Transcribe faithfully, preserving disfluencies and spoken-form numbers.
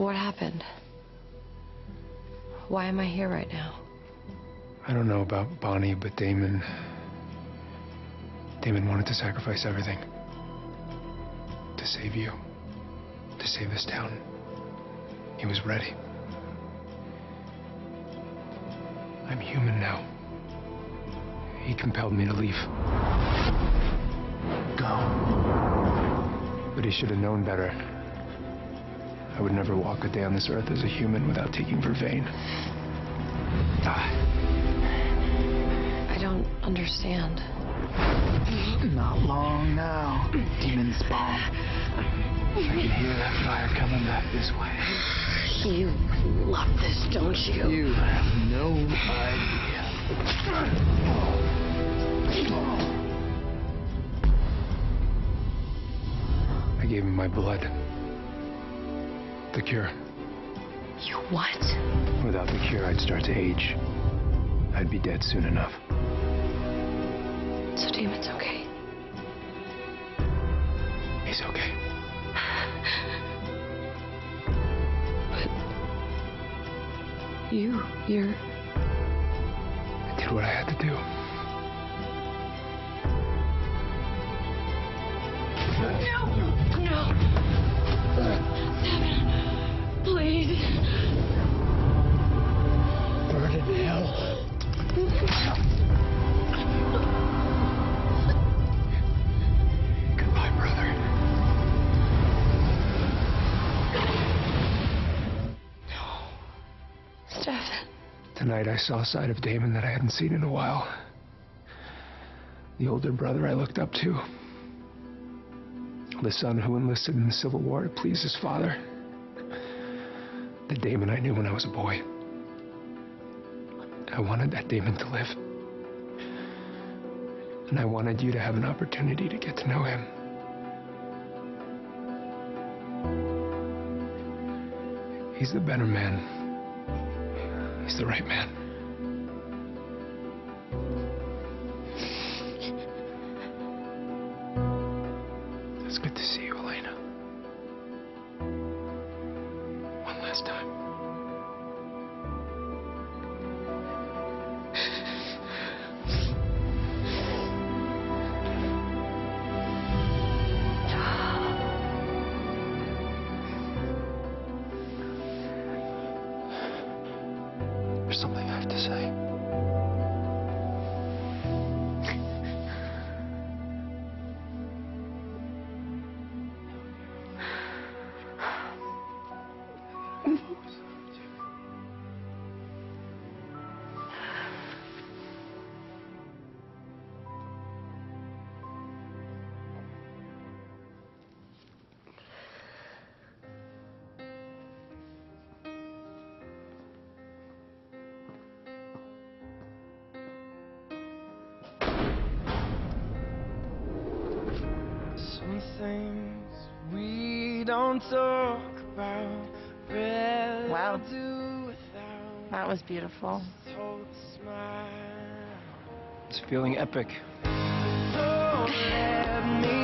What happened? Why am I here right now? I don't know about Bonnie, but Damon... Damon wanted to sacrifice everything. To save you. To save this town. He was ready. I'm human now. He compelled me to leave. Go. But he should have known better. I would never walk a day on this earth as a human without taking vervain. Ah. I don't understand. Not long now. Demon spawn. I can hear that fire coming back this way. You love this, don't you? You have no idea. I gave him my blood. The cure. You what? Without the cure, I'd start to age. I'd be dead soon enough. So Damon's okay? He's okay. But... You, you're... I did what I had to do. No! No! Stefan, please. Burn in hell. Goodbye, brother. No. Stefan. Tonight I saw a side of Damon that I hadn't seen in a while. The older brother I looked up to. The son who enlisted in the Civil War to please his father. The Damon I knew when I was a boy. I wanted that Damon to live. And I wanted you to have an opportunity to get to know him. He's the better man. He's the right man. It's good to see you, Elena. One last time. There's something I have to say. Some things we don't talk about. Wow. Do without. That was beautiful. Told smile. It's feeling epic. Don't let me